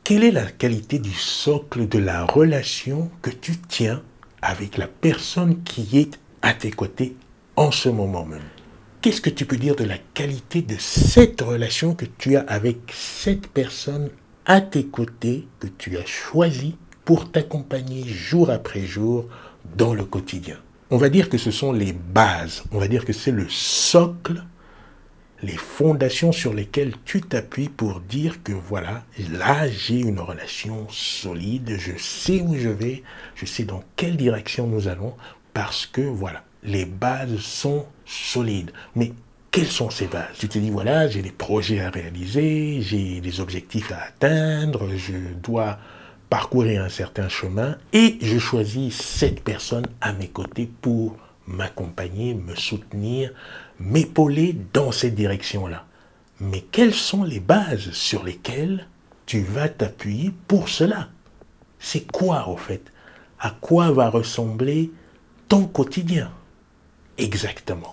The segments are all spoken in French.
Quelle est la qualité du socle de la relation que tu tiens avec la personne qui est à tes côtés en ce moment même? Qu'est-ce que tu peux dire de la qualité de cette relation que tu as avec cette personne à tes côtés, que tu as choisie pour t'accompagner jour après jour dans le quotidien? On va dire que ce sont les bases, on va dire que c'est le socle, les fondations sur lesquelles tu t'appuies pour dire que voilà, là j'ai une relation solide, je sais où je vais, je sais dans quelle direction nous allons, parce que voilà, les bases sont solides. Mais quelles sont ces bases? Tu te dis voilà, j'ai des projets à réaliser, j'ai des objectifs à atteindre, je dois parcourir un certain chemin et je choisis cette personne à mes côtés pour m'accompagner, me soutenir, m'épauler dans cette direction-là. Mais quelles sont les bases sur lesquelles tu vas t'appuyer pour cela? C'est quoi, au fait? À quoi va ressembler ton quotidien? Exactement.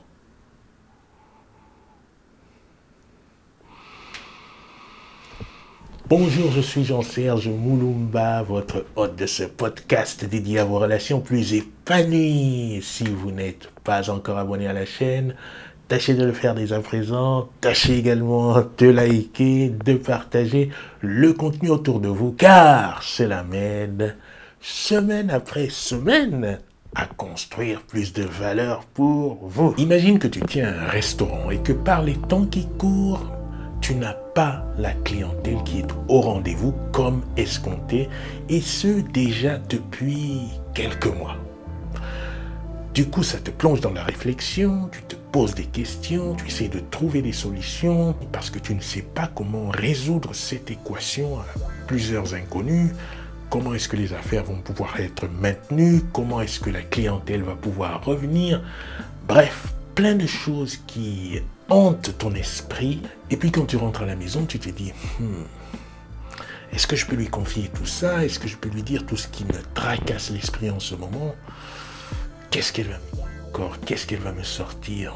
Bonjour, je suis Jean-Serge Mouloumba, votre hôte de ce podcast dédié à vos relations plus épanouies. Si vous n'êtes pas encore abonné à la chaîne, tâchez de le faire dès à présent. Tâchez également de liker, de partager le contenu autour de vous, car cela m'aide, semaine après semaine, à construire plus de valeur pour vous. Imagine que tu tiens un restaurant et que par les temps qui courent, tu n'as pas la clientèle qui est au rendez-vous comme escompté, et ce déjà depuis quelques mois. Du coup, ça te plonge dans la réflexion, tu te poses des questions, tu essaies de trouver des solutions parce que tu ne sais pas comment résoudre cette équation à plusieurs inconnus. Comment est-ce que les affaires vont pouvoir être maintenues? Comment est-ce que la clientèle va pouvoir revenir? Bref, plein de choses qui hantent ton esprit. Et puis quand tu rentres à la maison, tu te dis est-ce que je peux lui confier tout ça? Est-ce que je peux lui dire tout ce qui me tracasse l'esprit en ce moment? Qu'est-ce qu'elle va me dire encore? Qu'est-ce qu'elle va me sortir?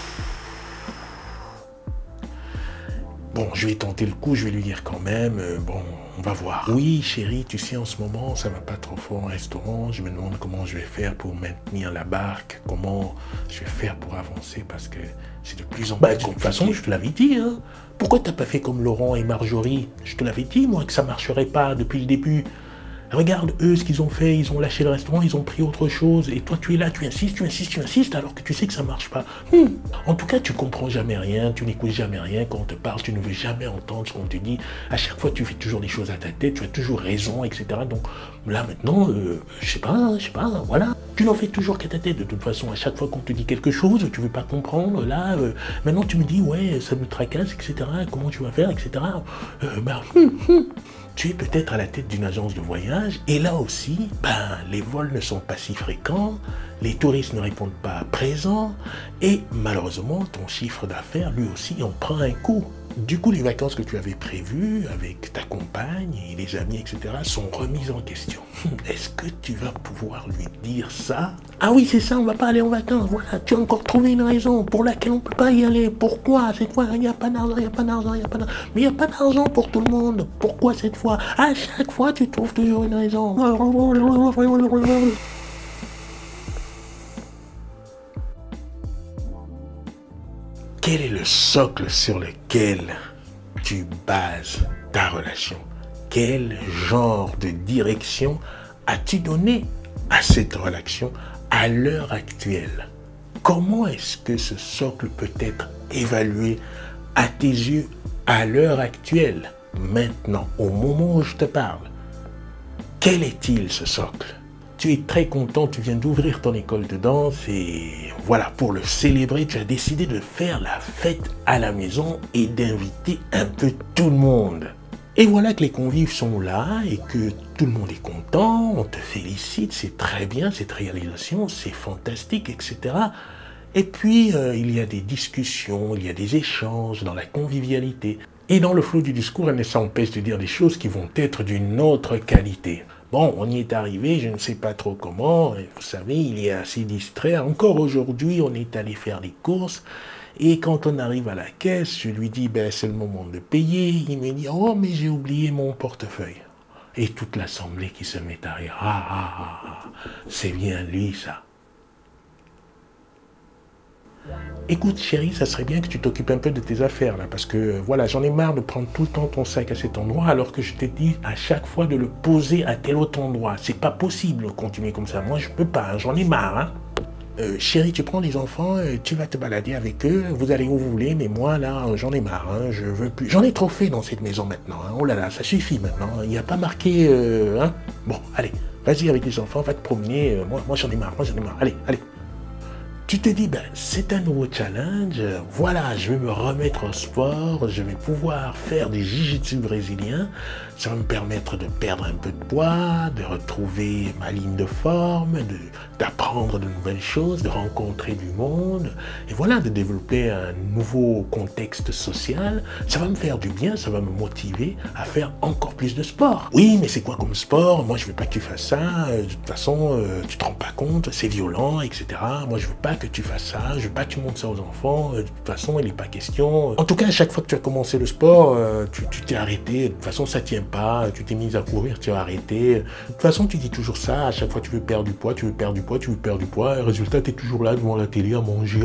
Bon, je vais tenter le coup, je vais lui dire quand même, bon, on va voir. Oui, chérie, tu sais, en ce moment, ça va pas trop fort au restaurant. Je me demande comment je vais faire pour maintenir la barque, comment je vais faire pour avancer, parce que c'est de plus en plus compliqué. De toute façon, je te l'avais dit, hein. Pourquoi t'as pas fait comme Laurent et Marjorie? Je te l'avais dit, moi, que ça marcherait pas depuis le début. Regarde, eux, ce qu'ils ont fait, ils ont lâché le restaurant, ils ont pris autre chose. Et toi, tu es là, tu insistes, alors que tu sais que ça marche pas. En tout cas, tu comprends jamais rien, tu n'écoutes jamais rien. Quand on te parle, tu ne veux jamais entendre ce qu'on te dit. À chaque fois, tu fais toujours des choses à ta tête, tu as toujours raison, etc. Donc là, maintenant, je sais pas, voilà. Tu n'en fais toujours qu'à ta tête. De toute façon, à chaque fois qu'on te dit quelque chose, tu veux pas comprendre. Là, maintenant, tu me dis, ouais, ça me tracasse, etc. Comment tu vas faire, etc. Tu es peut-être à la tête d'une agence de voyage et là aussi, les vols ne sont pas si fréquents, les touristes ne répondent pas présents et malheureusement, ton chiffre d'affaires, lui aussi, en prend un coup. Du coup, les vacances que tu avais prévues avec ta compagne et les amis, etc., sont remises en question. Est-ce que tu vas pouvoir lui dire ça? Ah oui, c'est ça, on va pas aller en vacances, voilà, tu as encore trouvé une raison pour laquelle on peut pas y aller. Pourquoi? Cette fois, il n'y a pas d'argent, il n'y a pas d'argent, il n'y a pas d'argent. Mais il n'y a pas d'argent pour tout le monde. Pourquoi cette fois? À chaque fois, tu trouves toujours une raison. Quel est le socle sur lequel tu bases ta relation? Quel genre de direction as-tu donné à cette relation à l'heure actuelle? Comment est-ce que ce socle peut être évalué à tes yeux à l'heure actuelle, maintenant, au moment où je te parle? Quel est-il, ce socle? Tu es très content, tu viens d'ouvrir ton école de danse et voilà, pour le célébrer, tu as décidé de faire la fête à la maison et d'inviter un peu tout le monde. Et voilà que les convives sont là et que tout le monde est content, on te félicite, c'est très bien cette réalisation, c'est fantastique, etc. Et puis, il y a des discussions, il y a des échanges dans la convivialité. Et dans le flot du discours, elle ne s'empêche de dire des choses qui vont être d'une autre qualité. Bon, on y est arrivé, je ne sais pas trop comment, vous savez, il est assez distrait. Encore aujourd'hui, on est allé faire des courses Et quand on arrive à la caisse, je lui dis, ben, c'est le moment de payer. Il me dit, oh, mais j'ai oublié mon portefeuille. Et toute l'assemblée qui se met à rire. Ah, ah, ah, ah, c'est bien lui, ça. Écoute, chérie, ça serait bien que tu t'occupes un peu de tes affaires, là, parce que, voilà, j'en ai marre de prendre tout le temps ton sac à cet endroit, alors que je t'ai dit à chaque fois de le poser à tel autre endroit. C'est pas possible de continuer comme ça. Moi, je peux pas, hein, j'en ai marre, hein. Chérie, tu prends les enfants, tu vas te balader avec eux, vous allez où vous voulez, mais moi, là, j'en ai marre, hein, je veux plus. J'en ai trop fait dans cette maison maintenant, hein. Oh là là, ça suffit maintenant, il n'y a pas marqué, hein. Bon, allez, vas-y avec les enfants, va te promener, moi j'en ai marre, allez, allez. Tu te dis, ben, c'est un nouveau challenge, voilà, je vais me remettre au sport, je vais pouvoir faire du jiu-jitsu brésilien, ça va me permettre de perdre un peu de poids, de retrouver ma ligne de forme, d'apprendre de nouvelles choses, de rencontrer du monde, et voilà, de développer un nouveau contexte social. Ça va me faire du bien, ça va me motiver à faire encore plus de sport. Oui, mais c'est quoi comme sport? Moi, je veux pas que tu fasses ça, de toute façon, tu te rends pas compte, c'est violent, etc. Moi, je veux pas que tu fasses ça, je veux pas que tu montres ça aux enfants, de toute façon, il n'est pas question. En tout cas, à chaque fois que tu as commencé le sport, tu t'es arrêté, de toute façon, ça tient pas, tu t'es mis à courir, tu as arrêté. De toute façon, tu dis toujours ça, à chaque fois tu veux perdre du poids, tu veux perdre du poids, tu veux perdre du poids, et résultat, tu es toujours là devant la télé à manger,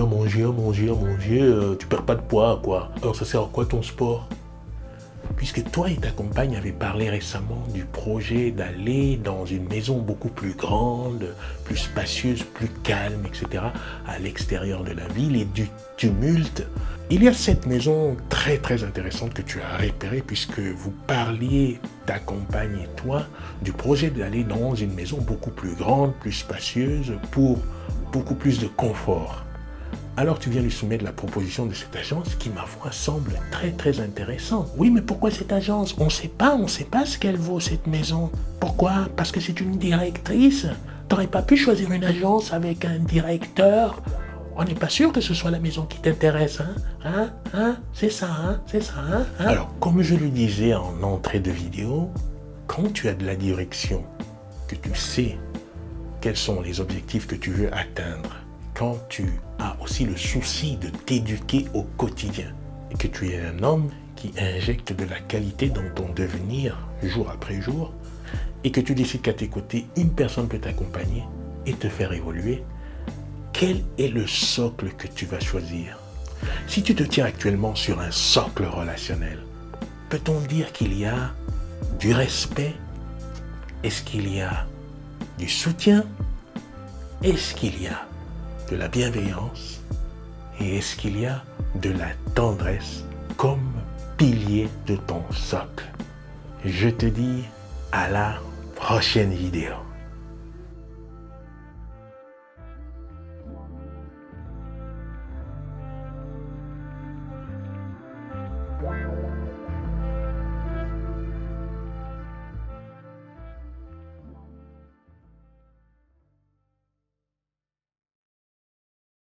tu perds pas de poids, quoi. Alors ça sert à quoi ton sport? Puisque toi et ta compagne avez parlé récemment du projet d'aller dans une maison beaucoup plus grande, plus spacieuse, plus calme, etc., à l'extérieur de la ville et du tumulte. Il y a cette maison très très intéressante que tu as repérée puisque vous parliez, ta compagne et toi, du projet d'aller dans une maison beaucoup plus grande, plus spacieuse, pour beaucoup plus de confort. Alors tu viens lui soumettre la proposition de cette agence qui, ma foi, semble très très intéressante. Oui, mais pourquoi cette agence? On ne sait pas ce qu'elle vaut cette maison. Pourquoi? Parce que c'est une directrice. T'aurais pas pu choisir une agence avec un directeur? On n'est pas sûr que ce soit la maison qui t'intéresse, hein? C'est ça, hein? Alors, comme je le disais en entrée de vidéo, quand tu as de la direction, que tu sais quels sont les objectifs que tu veux atteindre, quand tu as aussi le souci de t'éduquer au quotidien et que tu es un homme qui injecte de la qualité dans ton devenir jour après jour et que tu décides qu'à tes côtés, une personne peut t'accompagner et te faire évoluer, quel est le socle que tu vas choisir? Si tu te tiens actuellement sur un socle relationnel, peut-on dire qu'il y a du respect? Est-ce qu'il y a du soutien? Est-ce qu'il y a de la bienveillance et est-ce qu'il y a de la tendresse comme pilier de ton socle? Je te dis à la prochaine vidéo.